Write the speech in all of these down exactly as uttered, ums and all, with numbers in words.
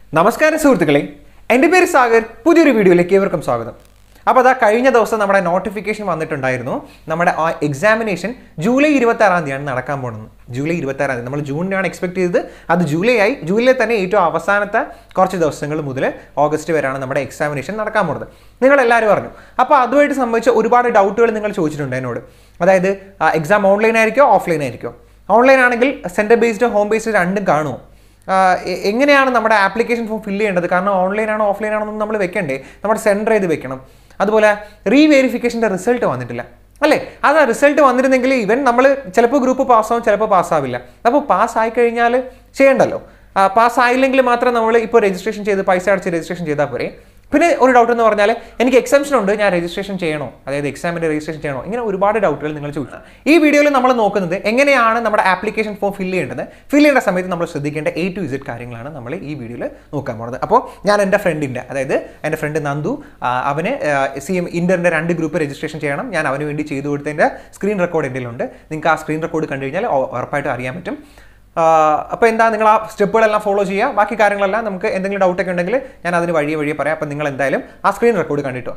നമസ്കാരം സുഹൃത്തുക്കളെ, എൻ്റെ പേര് സാഗർ. പുതിയൊരു വീഡിയോയിലേക്ക് ഏവർക്കും സ്വാഗതം. അപ്പോൾ അതാ കഴിഞ്ഞ ദിവസം നമ്മുടെ നോട്ടിഫിക്കേഷൻ വന്നിട്ടുണ്ടായിരുന്നു. നമ്മുടെ ആ എക്സാമിനേഷൻ ജൂലൈ ഇരുപത്തി ആറാം തീയതിയാണ് നടക്കാൻ പോകുന്നത്. ജൂലൈ ഇരുപത്തി ആറാം തീയതി നമ്മൾ ജൂണിനാണ് എക്സ്പെക്ട് ചെയ്തത്. അത് ജൂലൈ ആയി. ജൂലൈ തന്നെ ഏറ്റവും അവസാനത്തെ കുറച്ച് ദിവസങ്ങൾ മുതൽ ഓഗസ്റ്റ് വരെയാണ് നമ്മുടെ എക്സാമിനേഷൻ നടക്കാൻ പോകുന്നത്. നിങ്ങളെല്ലാവരും പറഞ്ഞു. അപ്പോൾ അതുമായിട്ട് സംബന്ധിച്ച ഒരുപാട് ഡൗട്ടുകൾ നിങ്ങൾ ചോദിച്ചിട്ടുണ്ട് എന്നോട്. അതായത് എക്സാം ഓൺലൈൻ ആയിരിക്കോ ഓഫ്ലൈൻ ആയിരിക്കോ? ഓൺലൈൻ ആണെങ്കിൽ സെൻറ്റർ ബേസ്ഡ് ഹോം ബേസ്ഡ് രണ്ടും കാണുമോ? എങ്ങനെയാണ് നമ്മുടെ ആപ്ലിക്കേഷൻ ഫോം ഫില്ല് ചെയ്യേണ്ടത്? കാരണം ഓൺലൈൻ ആണോ ഓഫ്ലൈൻ ആണോ എന്ന് നമ്മൾ വെക്കണ്ടേ? നമ്മുടെ സെൻറ്റർ ചെയ്ത് വെക്കണം. അതുപോലെ റീവെരിഫിക്കേഷൻ്റെ റിസൾട്ട് വന്നിട്ടില്ല അല്ലേ? അത് ആ റിസൾട്ട് വന്നിരുന്നെങ്കിൽ ഇവൻ നമ്മൾ ചിലപ്പോൾ ഗ്രൂപ്പ് പാസ്സാവും, ചിലപ്പോൾ പാസ്സാവില്ല. അപ്പോൾ പാസ്സായി കഴിഞ്ഞാൽ ചെയ്യണ്ടല്ലോ. പാസ്സായില്ലെങ്കിൽ മാത്രം നമ്മൾ ഇപ്പോൾ രജിസ്ട്രേഷൻ ചെയ്ത് പൈസ അടച്ച് രജിസ്ട്രേഷൻ ചെയ്താൽ പോരെ. പിന്നെ ഒരു ഡൗട്ട് എന്ന് പറഞ്ഞാൽ എനിക്ക് എക്സാംഷൻ ഉണ്ട്, ഞാൻ രജിസ്ട്രേഷൻ ചെയ്യണോ? അതായത് എക്സാമിൻ്റെ രജിസ്ട്രേഷൻ ചെയ്യണോ? ഇങ്ങനെ ഒരുപാട് ഡൗട്ടുകൾ നിങ്ങൾ ചോദിക്കണം. ഈ വീഡിയോയിൽ നമ്മൾ നോക്കുന്നത് എങ്ങനെയാണ് നമ്മുടെ ആപ്ലിക്കേഷൻ ഫോം ഫില്ല് ചെയ്യേണ്ടത്. ഫില്ല് ചെയ്യേണ്ട സമയത്ത് നമ്മൾ ശ്രദ്ധിക്കേണ്ട എ ടു ഇസഡ് കാര്യങ്ങളാണ് നമ്മൾ ഈ വീഡിയോയിൽ നോക്കാൻ പോകുന്നത്. അപ്പോൾ ഞാൻ എൻ്റെ ഫ്രണ്ടിൻ്റെ, അതായത് എൻ്റെ ഫ്രണ്ട് നന്ദു, അവന് സി എം ഇൻ്ററിൻ്റെ രണ്ട് ഗ്രൂപ്പ് രജിസ്ട്രേഷൻ ചെയ്യണം. ഞാൻ അവന് വേണ്ടി ചെയ്തു കൊടുത്തതിൻ്റെ സ്ക്രീൻ റെക്കോർഡ് എൻ്റെ ഉണ്ട്. നിങ്ങൾക്ക് ആ സ്ക്രീൻ റെക്കോർഡ് കണ്ടു കഴിഞ്ഞാൽ ഉറപ്പായിട്ട് അറിയാൻ പറ്റും. അപ്പോൾ എന്താ, നിങ്ങൾ ആ സ്റ്റെപ്പുകളെല്ലാം ഫോളോ ചെയ്യുക. ബാക്കി കാര്യങ്ങളെല്ലാം നമുക്ക് എന്തെങ്കിലും ഡൗട്ടൊക്കെ ഉണ്ടെങ്കിൽ ഞാൻ അതിന് വഴിയെ വഴിയെ പറയാം. അപ്പോൾ നിങ്ങൾ എന്തായാലും ആ സ്ക്രീൻ റെക്കോർഡ് കണ്ടിട്ടോ.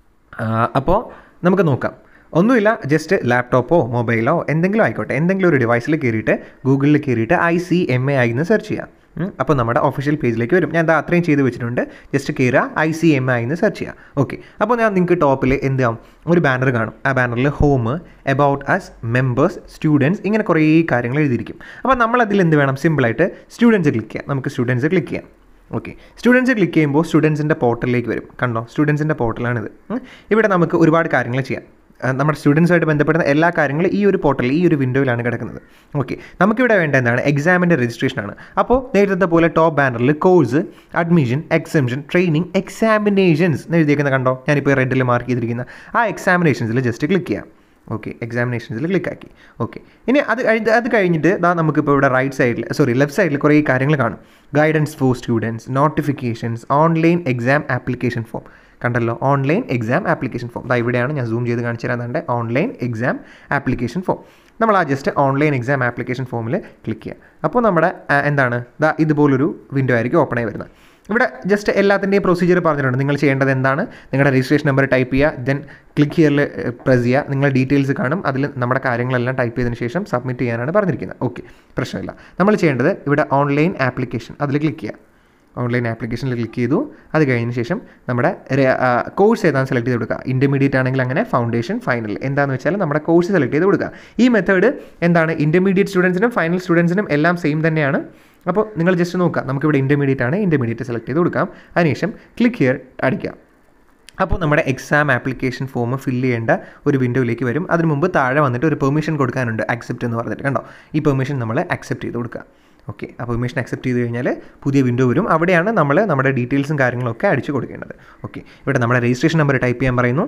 അപ്പോൾ നമുക്ക് നോക്കാം. ഒന്നുമില്ല, ജസ്റ്റ് ലാപ്ടോപ്പോ മൊബൈലോ എന്തെങ്കിലും ആയിക്കോട്ടെ, എന്തെങ്കിലും ഒരു ഡിവൈസിൽ കയറിയിട്ട് ഗൂഗിളിൽ കയറിയിട്ട് ഐ സി എം എ ആയി എന്ന് സെർച്ച് ചെയ്യാം. അപ്പോൾ നമ്മുടെ ഒഫീഷ്യൽ പേജിലേക്ക് വരും. ഞാൻ എന്താ അത്രയും ചെയ്ത് വെച്ചിട്ടുണ്ട്. ജസ്റ്റ് കയറുക, ഐ സി എം ഐ എന്ന് സെർച്ച് ചെയ്യുക. ഓക്കെ, അപ്പോൾ ഞാൻ നിങ്ങൾക്ക് ടോപ്പിൽ എന്താവും ഒരു ബാനർ കാണും. ആ ബാനറിൽ home, about us, members, students, ഇങ്ങനെ കുറേ കാര്യങ്ങൾ എഴുതിയിരിക്കും. അപ്പോൾ നമ്മളതിൽ എന്ത് വേണം? സിമ്പിളായിട്ട് സ്റ്റുഡൻസ് ക്ലിക്ക് ചെയ്യാം. നമുക്ക് സ്റ്റുഡൻസ് ക്ലിക്ക് ചെയ്യാം. ഓക്കെ, സ്റ്റുഡൻസ് ക്ലിക്ക് ചെയ്യുമ്പോൾ സ്റ്റുഡൻസിൻ്റെ പോർട്ടലിലേക്ക് വരും. കണ്ടോ, സ്റ്റുഡൻസിൻ്റെ പോർട്ടലാണിത്. ഇവിടെ നമുക്ക് ഒരുപാട് കാര്യങ്ങൾ ചെയ്യാം. നമ്മുടെ സ്റ്റുഡൻസുമായിട്ട് ബന്ധപ്പെടുന്ന എല്ലാ കാര്യങ്ങളും ഈ ഒരു പോർട്ടലിൽ, ഈ ഒരു വിൻഡോയിലാണ് കിടക്കുന്നത്. ഓക്കെ, നമുക്കിവിടെ വേണ്ട എന്താണ്? എക്സാമിൻ്റെ രജിസ്ട്രേഷനാണ്. അപ്പോൾ നേരത്തെ പോലെ ടോപ്പ് ബാനറിൽ course, admission, exemption, training, examinations എന്ന് എഴുതിയിരിക്കുന്നത് കണ്ടോ? ഞാനിപ്പോൾ റെഡിൽ മാർക്ക് ചെയ്തിരിക്കുന്ന ആ എക്സാമിനേഷൻസിൽ ജസ്റ്റ് ക്ലിക്ക് ചെയ്യാം. ഓക്കെ, എക്സാമിനേഷൻസിൽ ക്ലിക്കാക്കി. ഓക്കെ, ഇനി അത് അത് കഴിഞ്ഞിട്ട് ദാ നമുക്കിപ്പോൾ ഇവിടെ റൈറ്റ് സൈഡിൽ, സോറി ലെഫ്റ്റ് സൈഡിൽ കുറേ കാര്യങ്ങൾ കാണും. Guidance for students, notifications, online exam application form. കണ്ടല്ലോ, ഓൺലൈൻ എക്സാം ആപ്ലിക്കേഷൻ ഫോം. ദാ ഇവിടെയാണ്, ഞാൻ സൂം ചെയ്ത് കാണിച്ചു തരാൻ. Online exam application form. നമ്മൾ ആ ജസ്റ്റ് ഓൺലൈൻ എക്സാം ആപ്ലിക്കേഷൻ ഫോമിൽ ക്ലിക്ക് ചെയ്യുക. അപ്പോൾ നമ്മുടെ എന്താണ്, ദാ ഇതുപോലൊരു വിൻഡോ ആയിരിക്കും ഓപ്പൺ ആയി വരുന്നത്. ഇവിടെ ജസ്റ്റ് എല്ലാത്തിൻ്റെയും പ്രൊസീജിയർ പറഞ്ഞിട്ടുണ്ട്. നിങ്ങൾ ചെയ്യേണ്ടത് എന്താണ്? നിങ്ങളുടെ രജിസ്ട്രേഷൻ നമ്പർ ടൈപ്പ് ചെയ്യുക, ദെൻ ക്ലിക്ക് ഹിയറിൽ പ്രസ് ചെയ്യുക. നിങ്ങളുടെ ഡീറ്റെയിൽസ് കാണും. അതിൽ നമ്മുടെ കാര്യങ്ങളെല്ലാം ടൈപ്പ് ചെയ്തതിന് ശേഷം സബ്മിറ്റ് ചെയ്യാനാണ് പറഞ്ഞിരിക്കുന്നത്. ഓക്കെ, പ്രശ്നമില്ല. നമ്മൾ ചെയ്യേണ്ടത് ഇവിടെ ഓൺലൈൻ ആപ്ലിക്കേഷൻ, അതിൽ ക്ലിക്ക് ചെയ്യുക. ഓൺലൈൻ ആപ്ലിക്കേഷനിൽ ക്ലിക്ക് ചെയ്തു. അത് കഴിഞ്ഞതിന് ശേഷം നമ്മുടെ കോഴ്സ് ഏതാണ് സെലക്ട് ചെയ്ത് കൊടുക്കുക. ഇൻ്റർമീഡിയറ്റ് ആണെങ്കിൽ അങ്ങനെ, ഫൗണ്ടേഷൻ, ഫൈനൽ എന്താണെന്ന് വെച്ചാൽ നമ്മുടെ കോഴ്സ് സെലക്ട് ചെയ്ത് കൊടുക്കുക. ഈ മെത്തേഡ് എന്താണ്, ഇൻ്റർമീഡിയറ്റ് സ്റ്റുഡൻസിനും ഫൈനൽ സ്റ്റുഡൻസിനും എല്ലാം സെയിം തന്നെയാണ്. അപ്പോൾ നിങ്ങൾ ജസ്റ്റ് നോക്കുക. നമുക്കിവിടെ ഇൻ്റർമീഡിയറ്റ് ആണ്, ഇൻ്റർമീഡിയറ്റ് സെലക്ട് ചെയ്ത് കൊടുക്കാം. അതിനുശേഷം ക്ലിക്ക് ഹിയർ അടിക്കാം. അപ്പോൾ നമ്മുടെ എക്സാം ആപ്ലിക്കേഷൻ ഫോം ഫില്ല് ചെയ്യേണ്ട ഒരു വിൻഡോയിലേക്ക് വരും. അതിന് മുമ്പ് താഴെ വന്നിട്ട് ഒരു പെർമിഷൻ കൊടുക്കാനുണ്ട്, അക്സെപ്റ്റ് എന്ന് പറഞ്ഞിട്ട്. കണ്ടോ, ഈ പെർമിഷൻ നമ്മൾ അക്സെപ്റ്റ് ചെയ്ത് കൊടുക്കുക. ഓക്കെ, ആ പെർമിഷൻ അക്സെപ്റ്റ് ചെയ്ത് കഴിഞ്ഞാൽ പുതിയ വിൻഡോ വരും. അവിടെയാണ് നമ്മൾ നമ്മുടെ ഡീറ്റെയിൽസും കാര്യങ്ങളൊക്കെ അടിച്ചു കൊടുക്കേണ്ടത്. ഓക്കെ, ഇവിടെ നമ്മുടെ രജിസ്ട്രേഷൻ നമ്പർ ടൈപ്പ് ചെയ്യാൻ പറയുന്നു.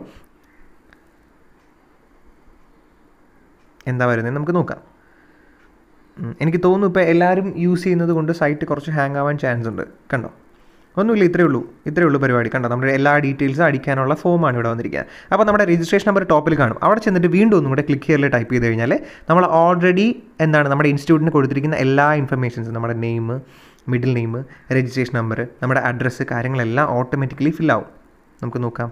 എന്താ വരുന്നത് നമുക്ക് നോക്കാം. എനിക്ക് തോന്നുന്നു ഇപ്പോൾ എല്ലാവരും യൂസ് ചെയ്യുന്നത് കൊണ്ട് സൈറ്റ് കുറച്ച് ഹാങ് ആവാൻ ചാൻസ് ഉണ്ട്. കണ്ടോ, ഒന്നുമില്ല, ഇത്രയേ ഉള്ളൂ ഇത്രയേ ഉള്ളൂ പരിപാടി. കണ്ടോ, നമ്മുടെ എല്ലാ ഡീറ്റെയിൽസും അടിക്കാനുള്ള ഫോമാണ് ഇവിടെ വന്നിരിക്കുക. അപ്പോൾ നമ്മുടെ രജിസ്ട്രേഷൻ നമ്പർ ടോപ്പിൽ കാണും. അവിടെ ചെന്നിട്ട് വീണ്ടും ഒന്നും കൂടെ ക്ലിക്ക് ഹിയറിൽ ടൈപ്പ് ചെയ്ത് കഴിഞ്ഞാൽ നമ്മൾ ഓൾറെഡി എന്താണ് നമ്മുടെ ഇൻസ്റ്റിറ്റ്യൂട്ടിന് കൊടുത്തിരിക്കുന്ന എല്ലാ ഇൻഫർമേഷൻസും, നമ്മുടെ name, middle name, registration number, നമ്മുടെ അഡ്രസ്സ്, കാര്യങ്ങളെല്ലാം ഓട്ടോമാറ്റിക്കലി ഫില്ലാവും. നമുക്ക് നോക്കാം.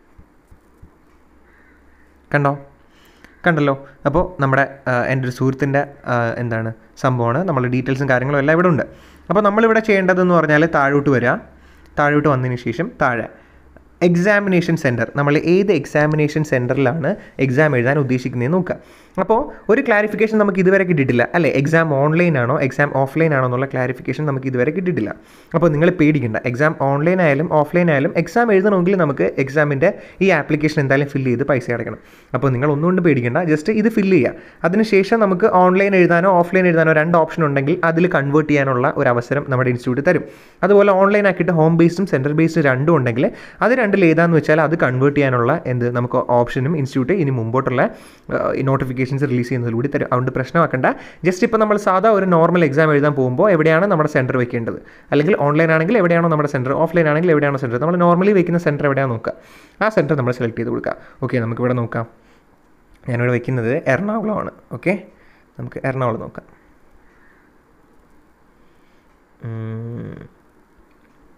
കണ്ടോ കണ്ടല്ലോ അപ്പോൾ നമ്മുടെ എൻ്റെ ഒരു സുഹൃത്തിൻ്റെ എന്താണ് സംഭവമാണ്. നമ്മളുടെ ഡീറ്റെയിൽസും കാര്യങ്ങളും എല്ലാം ഇവിടെ ഉണ്ട്. അപ്പോൾ നമ്മളിവിടെ ചെയ്യേണ്ടതെന്ന് പറഞ്ഞാൽ താഴോട്ട് വരിക. താഴോട്ട് വന്നതിന് ശേഷം താഴെ എക്സാമിനേഷൻ സെൻറ്റർ, നമ്മൾ ഏത് എക്സാമിനേഷൻ സെൻറ്ററിലാണ് എക്സാം എഴുതാൻ ഉദ്ദേശിക്കുന്നതെന്ന് നോക്കുക. അപ്പോൾ ഒരു ക്ലാരിഫിക്കേഷൻ നമുക്ക് ഇതുവരെ കിട്ടിയിട്ടില്ല അല്ലേ? എക്സാം ഓൺലൈൻ ആണോ എക്സാം ഓഫ്ലൈൻ ആണോ എന്നുള്ള ക്ലാരിഫിക്കേഷൻ നമുക്ക് ഇതുവരെ കിട്ടിയിട്ടില്ല. അപ്പോൾ നിങ്ങൾ പേടിക്കേണ്ട. എക്സാം ഓൺലൈൻ ആയാലും ഓഫ്ലൈൻ ആയാലും എക്സാം എഴുതണമെങ്കിൽ നമുക്ക് എക്സാമിൻ്റെ ഈ ആപ്ലിക്കേഷൻ എന്തായാലും ഫില്ല് ചെയ്ത് പൈസ അടയ്ക്കണം. അപ്പോൾ നിങ്ങൾ ഒന്നുകൊണ്ട് പേടിക്കേണ്ട, ജസ്റ്റ് ഇത് ഫില്ല് ചെയ്യുക. അതിനുശേഷം നമുക്ക് ഓൺലൈൻ എഴുതാനോ ഓഫ്ലൈൻ എഴുതാനോ രണ്ട് ഓപ്ഷൻ ഉണ്ടെങ്കിൽ അതിൽ കൺവേർട്ട് ചെയ്യാനുള്ള ഒരു അവസരം നമ്മുടെ ഇൻസ്റ്റിറ്റ്യൂട്ട് തരും. അതുപോലെ ഓൺലൈൻ ആക്കിയിട്ട് ഹോം ബേസ്ഡും സെൻറ്റർ ബേസ്ഡ് രണ്ടും ഉണ്ടെങ്കിൽ അത് രണ്ടിൽ ഏതാണെന്ന് വെച്ചാൽ അത് കൺവേർട്ട് ചെയ്യാനുള്ള എന്ത് നമുക്ക് ഓപ്ഷനും ഇൻസ്റ്റിറ്റ്യൂട്ട് ഇനി മുമ്പോട്ടുള്ള നോട്ടിഫിക്കേഷൻസ് റിലീസ് ചെയ്യുന്നതിലൂടെ തരും. അതുകൊണ്ട് പ്രശ്നമാക്കേണ്ട. ജസ്റ്റ് ഇപ്പോൾ നമ്മൾ സാധാ ഒരു നോർമൽ എക്സാം എഴുതാൻ പോകുമ്പോൾ എവിടെയാണ് നമ്മുടെ സെൻറ്റർ വെക്കേണ്ടത്, അല്ലെങ്കിൽ ഓൺലൈൻ ആണെങ്കിൽ എവിടെയാണോ നമ്മുടെ സെൻറ്റർ, ഓഫ്ലൈൻ ആണെങ്കിൽ എവിടെയാണോ സെൻറ്റർ, നമ്മൾ നോർമലി വെക്കുന്ന സെൻറ്റർ എവിടെയാണ് നോക്കുക. ആ സെൻറ്റർ നമ്മൾ സെലക്ട് ചെയ്ത് കൊടുക്കുക. ഓക്കെ, നമുക്കിവിടെ നോക്കാം. ഞാനിവിടെ വെക്കുന്നത് എറണാകുളമാണ്. ഓക്കെ, നമുക്ക് എറണാകുളം നോക്കാം.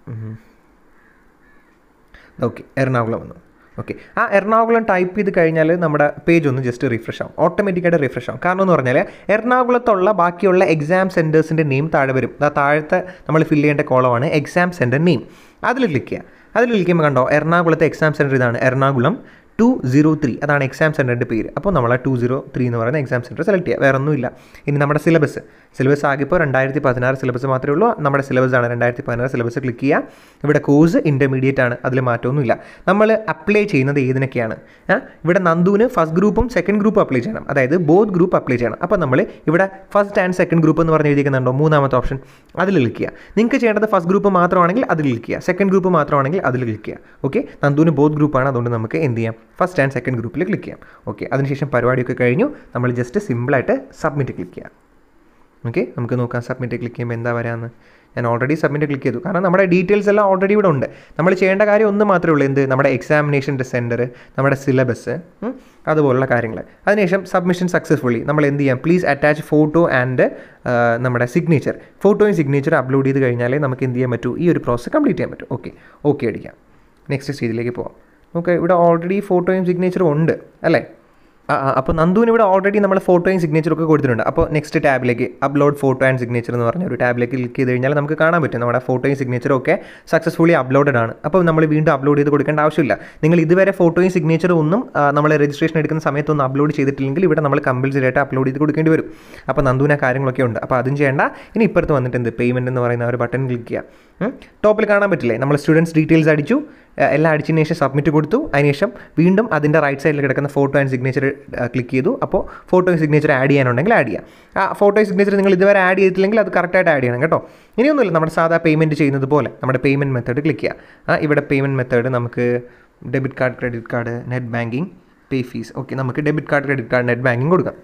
ഓക്കെ, എറണാകുളം വന്നു. ഓക്കെ, ആ എറണാകുളം ടൈപ്പ് ചെയ്ത് കഴിഞ്ഞാൽ നമ്മുടെ പേജ് ഒന്ന് ജസ്റ്റ് റിഫ്രഷ് ആവും, ഓട്ടോമാറ്റിക്കായിട്ട് റിഫ്രഷ് ആവും. കാരണം എന്ന് പറഞ്ഞാൽ എറണാകുളത്തുള്ള ബാക്കിയുള്ള എക്സാം സെൻറ്റേഴ്സിൻ്റെ നെയിം താഴെ വരും. ആ താഴത്തെ നമ്മൾ ഫില്ല് ചെയ്യേണ്ട കോളമാണ് എക്സാം സെൻറ്റർ നെയിം. അതിൽ ക്ലിക്ക് ചെയ്യുക. അതിൽ ക്ലിക്ക് ചെയ്യുമ്പോൾ കണ്ടോ എറണാകുളത്തെ എക്സാം സെൻറ്റർ ഇതാണ്, എറണാകുളം ടു സീറോ ത്രീ, അതാണ് എക്സാം സെൻറ്ററിൻ്റെ പേര്. അപ്പോൾ നമ്മൾ ആ ടു സീറോ ത്രീ എന്ന് പറയുന്ന എക്സാം സെൻറ്റർ സെലക്ട് ചെയ്യുക, വേറെ ഒന്നുമില്ല. ഇനി നമ്മുടെ സിലബസ് സിലബസ് ആകെ ഇപ്പോൾ രണ്ടായിരത്തി പതിനാറ് സിലബസ് മാത്രമേ ഉള്ളൂ. നമ്മുടെ സിലബസ് ആണ് രണ്ടായിരത്തി പതിനാറ് സിലബസ്. ക്ലിക്ക് ചെയ്യുക. ഇവിടെ കോഴ്സ് ഇൻ്റർമീഡിയറ്റ് ആണ്, അതിൽ മാറ്റമൊന്നുമില്ല. നമ്മൾ അപ്ലൈ ചെയ്യുന്നത് ഏതിനൊക്കെയാണ്? ഇവിടെ നന്ദുവിന് ഫസ്റ്റ് ഗ്രൂപ്പും സെക്കൻഡ് ഗ്രൂപ്പും അപ്ലൈ ചെയ്യണം, അതായത് ബോത്ത് ഗ്രൂപ്പ് അപ്ലൈ ചെയ്യണം. അപ്പോൾ നമ്മൾ ഇവിടെ ഫസ്റ്റ് ആൻഡ് സെക്കൻഡ് ഗ്രൂപ്പ് എന്ന് പറഞ്ഞ് എഴുതിക്കുന്നുണ്ടോ, മൂന്നാമത്തെ ഓപ്ഷൻ, അതിൽ ക്ലിക്ക് ചെയ്യുക. നിങ്ങൾക്ക് ചെയ്യേണ്ടത് ഫസ്റ്റ് ഗ്രൂപ്പ് മാത്രമാണെങ്കിൽ അതിൽ ക്ലിക്ക് ചെയ്യുക, സെക്കൻഡ് ഗ്രൂപ്പ് മാത്രമാണെങ്കിൽ അതിൽ ക്ലിക്ക് ചെയ്യുക. ഓക്കെ, നന്ദുവിന് ബോത്ത് ഗ്രൂപ്പാണ്, അതുകൊണ്ട് നമുക്ക് എന്ത് ചെയ്യാം, ഫസ്റ്റ് ആൻഡ് സെക്കൻഡ് ഗ്രൂപ്പിൽ ക്ലിക്ക് ചെയ്യാം. ഓക്കെ, അതിനുശേഷം പരിപാടിയൊക്കെ കഴിഞ്ഞു. നമ്മൾ ജസ്റ്റ് സിമ്പിളായിട്ട് സബ്മിറ്റ് ക്ലിക്ക് ചെയ്യാം. ഓക്കെ, നമുക്ക് നോക്കാം സബ്മിറ്റ് ക്ലിക്ക് ചെയ്യുമ്പോൾ എന്താ വരാമെന്ന്. ഞാൻ ഓൾറെഡി സബ്മിറ്റ് ക്ലിക്ക് ചെയ്തു, കാരണം നമ്മുടെ ഡീറ്റെയിൽസ് എല്ലാം ഓൾറെഡി ഇവിടെ ഉണ്ട്. നമ്മൾ ചെയ്യേണ്ട കാര്യം ഒന്ന് മാത്രമേ ഉള്ളൂ, എന്ത്, നമ്മുടെ എക്സാമിനേഷൻ്റെ സെൻറ്റർ, നമ്മുടെ സിലബസ്, അതുപോലുള്ള കാര്യങ്ങൾ. അതിനുശേഷം സബ്മിഷൻ സക്സസ്ഫുള്ളി നമ്മൾ എന്ത് ചെയ്യാം, പ്ലീസ് അറ്റാച്ച് ഫോട്ടോ ആൻഡ് നമ്മുടെ സിഗ്നേച്ചർ. ഫോട്ടോയും സിഗ്നേച്ചർ അപ്ലോഡ് ചെയ്ത് കഴിഞ്ഞാലേ നമുക്ക് എന്ത് ചെയ്യാൻ പറ്റൂ, ഈ ഒരു പ്രോസസ്സ് കംപ്ലീറ്റ് ചെയ്യാൻ പറ്റും. ഓക്കെ ഓക്കെ അടിക്കാം. നെക്സ്റ്റ് സ്റ്റേജിലേക്ക് പോകാം. ഓക്കെ, ഇവിടെ ഓൾറെഡി ഫോട്ടോയും സിഗ്നേച്ചറും ഉണ്ട് അല്ലേ? ആ അപ്പോൾ നന്ദുവിന് ഇവിടെ ഓൾറെഡി നമ്മൾ ഫോട്ടോയും സിഗ്നേച്ചറും ഒക്കെ കൊടുത്തിട്ടുണ്ട്. അപ്പോൾ നെക്സ്റ്റ് ടാബിലേക്ക് അപ്ലോഡ് ഫോട്ടോ ആൻഡ് സിഗ്നേച്ചർ എന്ന് പറഞ്ഞ ഒരു ടാബിലേക്ക് ക്ലിക്ക് ചെയ്ത് കഴിഞ്ഞാൽ നമുക്ക് കാണാൻ പറ്റും നമ്മുടെ ഫോട്ടോയും സിഗ്നേച്ചറും ഒക്കെ സക്സസ്ഫുള്ളി അപ്ലോഡഡ് ആണ്. അപ്പോൾ നമ്മൾ വീണ്ടും അപ്ലോഡ് ചെയ്ത് കൊടുക്കേണ്ട ആവശ്യമില്ല. നിങ്ങൾ ഇതുവരെ ഫോട്ടോയും സിഗ്നേച്ചറും ഒന്നും നമ്മൾ രജിസ്ട്രേഷൻ എടുക്കുന്ന സമയത്തൊന്നും അപ്ലോഡ് ചെയ്തിട്ടില്ലെങ്കിൽ ഇവിടെ നമ്മൾ കമ്പൽസറി ആയിട്ട് അപ്ലോഡ് ചെയ്ത് കൊടുക്കേണ്ടി വരും. അപ്പോൾ നന്ദുവിന് ആ കാര്യങ്ങളൊക്കെ ഉണ്ട്, അപ്പോൾ അതും ചെയ്യേണ്ട. ഇനി ഇപ്പുറത്ത് വന്നിട്ട് എന്ത്, പേയ്മെൻറ്റ് എന്ന് പറയുന്ന ഒരു ബട്ടൺ ക്ലിക്ക് ചെയ്യുക. ടോപ്പിൽ കാണാൻ പറ്റില്ലേ, നമ്മൾ സ്റ്റുഡൻസ് ഡീറ്റെയിൽസ് അടിച്ചു, എല്ലാം അടിച്ചതിന് ശേഷം സബ്മിറ്റ് കൊടുത്തു. അതിനുശേഷം വീണ്ടും അതിൻ്റെ റൈറ്റ് സൈഡിൽ കിടക്കുന്ന ഫോട്ടോ ആൻഡ് സിഗ്നേച്ചർ ക്ലിക്ക് ചെയ്തു. അപ്പോൾ ഫോട്ടോ സിഗ്നേച്ചർ ആഡ് ചെയ്യാനുണ്ടെങ്കിൽ ആഡ് ചെയ്യാം. ആ ഫോട്ടോ സിഗ്നേച്ചർ നിങ്ങൾ ഇതുവരെ ആഡ് ചെയ്തിട്ടില്ലെങ്കിൽ അത് കറക്റ്റായിട്ട് ആഡ് ചെയ്യണം കേട്ടോ. ഇനിയൊന്നുമില്ല, നമ്മുടെ സാധാ പേയ്മെൻറ്റ് ചെയ്യുന്നത് പോലെ നമ്മുടെ പേയ്മെൻറ്റ് മെത്തേഡ് ക്ലിക്ക് ചെയ്യുക. ഇവിടെ പേയ്മെൻറ്റ് മെത്തേഡ് നമുക്ക് debit card, credit card, net banking, pay fees. Okay, നമുക്ക് debit card, credit card, net banking കൊടുക്കാം.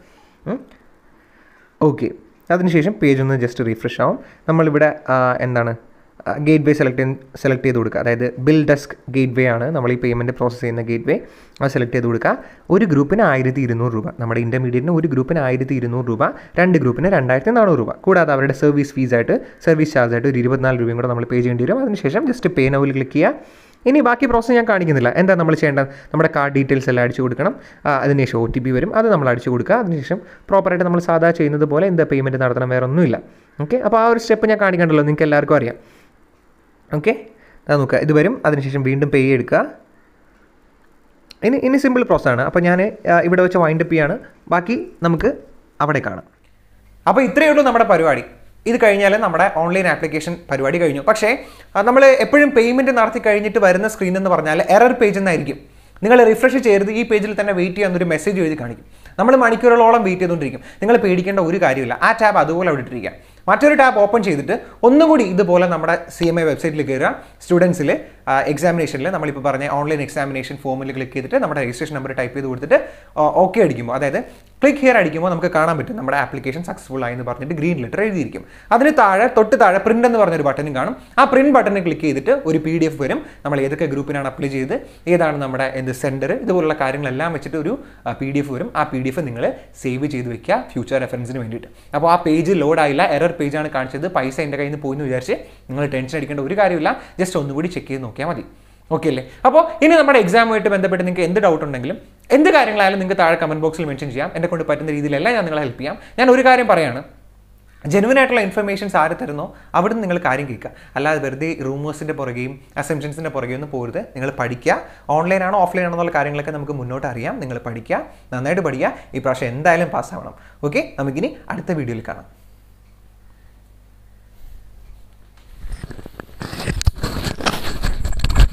ഓക്കെ, അതിനുശേഷം പേജ് ഒന്ന് ജസ്റ്റ് റീഫ്രഷ് ആവും. നമ്മളിവിടെ എന്താണ് ഗേറ്റ് വേ സെലക്ട് സെലക്ട് ചെയ്ത് കൊടുക്കുക. അതായത് ബിൽ ഡെസ്ക് ഗേറ്റ് വേ ആണ് നമ്മൾ ഈ പേയ്മെൻറ്റ് പ്രോസസ്സ് ചെയ്യുന്ന ഗേറ്റ് വേ. അത് സെലക്ട് ചെയ്ത് കൊടുക്കുക. ഒരു ഗ്രൂപ്പിന് ആയിരത്തി ഇരുന്നൂറ് രൂപ, നമ്മുടെ ഇൻ്റർമീഡിയറ്റിന് ഒരു ഗ്രൂപ്പിന് ആയിരത്തി ഇരുന്നൂറ് രൂപ, രണ്ട് ഗ്രൂപ്പിന് രണ്ടായിരത്തി നാനൂറ് രൂപ. കൂടാതെ അവരുടെ സർവീസ് ഫീസായിട്ട് സർവീസ് ചാർജായിട്ട് ഒരു ഇരുപത്തിനാല് രൂപയും കൂടെ നമ്മൾ പേ ചെയ്യേണ്ടി വരും. അതിനുശേഷം ജസ്റ്റ് പേ നൗവിൽ ക്ലിക്ക് ചെയ്യുക. ഇനി ബാക്കി പ്രോസസ്സ് ഞാൻ കാണിക്കുന്നില്ല. എന്താ നമ്മൾ ചെയ്യേണ്ടത്, നമ്മുടെ കാർഡ് ഡീറ്റെയിൽസ് എല്ലാം അടിച്ചു കൊടുക്കണം. അതിനുശേഷം ഒ ടി പി വരും, അത് നമ്മൾ അടിച്ചു കൊടുക്കുക. അതിനുശേഷം പ്രോപ്പറായിട്ട് നമ്മൾ സാധാ ചെയ്യുന്നത് പോലെ എന്താ പേയ്മെൻറ്റ് നടത്തണം, വേറെ ഒന്നുമില്ല. ഓക്കെ, അപ്പോൾ ആ ഒരു സ്റ്റെപ്പ് ഞാൻ കാണിക്കണ്ടല്ലോ, നിങ്ങൾക്ക് എല്ലാവർക്കും അറിയാം. ഓക്കെ, അത് നോക്കുക, ഇത് വരും. അതിനുശേഷം വീണ്ടും പേ എടുക്കുക. ഇനി ഇനി സിമ്പിൾ പ്രോസസ്സാണ്. അപ്പോൾ ഞാൻ ഇവിടെ വെച്ച് വൈൻഡ് അപ്പ് ചെയ്യാണ്. ബാക്കി നമുക്ക് അവിടെ കാണാം. അപ്പോൾ ഇത്രയേ ഉള്ളൂ നമ്മുടെ പരിപാടി. ഇത് കഴിഞ്ഞാൽ നമ്മുടെ ഓൺലൈൻ ആപ്ലിക്കേഷൻ പരിപാടി കഴിഞ്ഞു. പക്ഷേ നമ്മൾ എപ്പോഴും പേയ്മെൻറ്റ് നടത്തി കഴിഞ്ഞിട്ട് വരുന്ന സ്ക്രീൻ എന്ന് പറഞ്ഞാൽ എറർ പേജ് എന്നായിരിക്കും. നിങ്ങൾ റിഫ്രഷ് ചെയ്ത് ഈ പേജിൽ തന്നെ വെയിറ്റ് ചെയ്യാന്നൊരു മെസ്സേജ് എഴുതി കാണിക്കും. നമ്മൾ മണിക്കൂറുകളോളം വെയിറ്റ് ചെയ്തുകൊണ്ടിരിക്കും. നിങ്ങൾ പേടിക്കേണ്ട ഒരു കാര്യമില്ല, ആ ടാബ് അതുപോലെ അവിടെ ഇട്ടിരിക്കുക. മറ്റൊരു ടാബ് ഓപ്പൺ ചെയ്തിട്ട് ഒന്നുകൂടി ഇതുപോലെ നമ്മുടെ സി എം ഐ വെബ്സൈറ്റിൽ കയറുക. സ്റ്റുഡൻസിൽ എക്സാമിനേഷനിൽ നമ്മളിപ്പോൾ പറഞ്ഞ ഓൺലൈൻ എക്സാമിനേഷൻ ഫോമിൽ ക്ലിക്ക് ചെയ്തിട്ട് നമ്മുടെ രജിസ്ട്രേഷൻ നമ്പർ ടൈപ്പ് ചെയ്ത് കൊടുത്തിട്ട് ഓക്കെ അടിക്കുമ്പോൾ, അതായത് ക്ലിക്ക് ഹിയർ അടിക്കുമ്പോൾ നമുക്ക് കാണാൻ പറ്റും നമ്മുടെ ആപ്ലിക്കേഷൻ സക്സസ്ഫുൾ ആയി എന്ന് പറഞ്ഞിട്ട് ഗ്രീൻ ലെറ്റർ എഴുതിയിരിക്കും. അതിന് താഴെ തൊട്ട് താഴെ പ്രിന്റ് എന്ന് പറഞ്ഞൊരു ബട്ടനും കാണും. ആ പ്രിന്റ് ബട്ടണിൽ ക്ലിക്ക് ചെയ്തിട്ട് ഒരു പി ഡി എഫ് വരും. നമ്മൾ ഏതൊക്കെ ഗ്രൂപ്പിനാണ് അപ്ലൈ ചെയ്ത്, ഏതാണ് നമ്മുടെ എന്ത് സെൻറ്റർ, ഇതുപോലുള്ള കാര്യങ്ങളെല്ലാം വെച്ചിട്ട് ഒരു പി ഡി എഫ് വരും. ആ പി ഡി എഫ് നിങ്ങൾ സേവ് ചെയ്ത് വെക്കുക ഫ്യൂച്ചർ റെഫറൻസിന് വേണ്ടിയിട്ട്. അപ്പോൾ ആ പേജ് ലോഡ് ആയില്ല, എറർ പേജാണ് കാണിച്ചത്, പൈസ എൻ്റെ കയ്യിൽ നിന്ന് പോയി എന്ന് വിചാരിച്ച് നിങ്ങൾ ടെൻഷൻ അടിക്കേണ്ട ഒരു കാര്യമില്ല. ജസ്റ്റ് ഒന്നുകൂടി ചെക്ക് ചെയ്ത് നോക്കിയാൽ മതി. ഓക്കെ അല്ലേ? അപ്പോൾ ഇനി നമ്മുടെ എക്സാമുമായിട്ട് ബന്ധപ്പെട്ട് നിങ്ങൾക്ക് എന്ത് ഡൗട്ട് ഉണ്ടെങ്കിലും എന്ത് കാര്യങ്ങളായാലും നിങ്ങൾക്ക് താഴെ കമൻറ്റ് ബോക്സിൽ മെൻഷൻ ചെയ്യാം. എന്നെ കൊണ്ട് പറ്റുന്ന രീതിയിലെല്ലാം ഞാൻ നിങ്ങളെ ഹെൽപ്പ് ചെയ്യാം. ഞാൻ ഒരു കാര്യം പറയാണ്, ജെനുവിൻ ആയിട്ടുള്ള ഇൻഫർമേഷൻസ് ആര് തരുന്നോ അവിടെ നിന്ന് നിങ്ങൾ കാര്യം കേൾക്കുക. അല്ലാതെ വെറുതെ റൂമേഴ്സിൻ്റെ പുറകെയും അസംഷൻസിൻ്റെ പുറകെയും ഒന്നും പോരുത്. നിങ്ങൾ പഠിക്കുക. ഓൺലൈൻ ആണോ ഓഫ്ലൈൻ ആണോ എന്നുള്ള കാര്യങ്ങളൊക്കെ നമുക്ക് മുന്നോട്ട് അറിയാം. നിങ്ങൾ പഠിക്കുക, നന്നായിട്ട് പഠിക്കുക. ഈ പ്രാവശ്യം എന്തായാലും പാസ്സാവണം. ഓക്കെ, നമുക്കിനി അടുത്ത വീഡിയോയിൽ കാണാം.